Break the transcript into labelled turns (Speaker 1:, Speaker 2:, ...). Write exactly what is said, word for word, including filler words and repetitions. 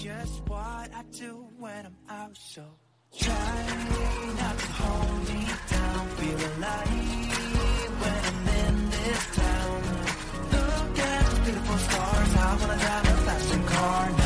Speaker 1: just what I do when I'm out, so try not to hold me down. Feel alive when I'm in this town. Look at those beautiful stars. I wanna drive a flashing car.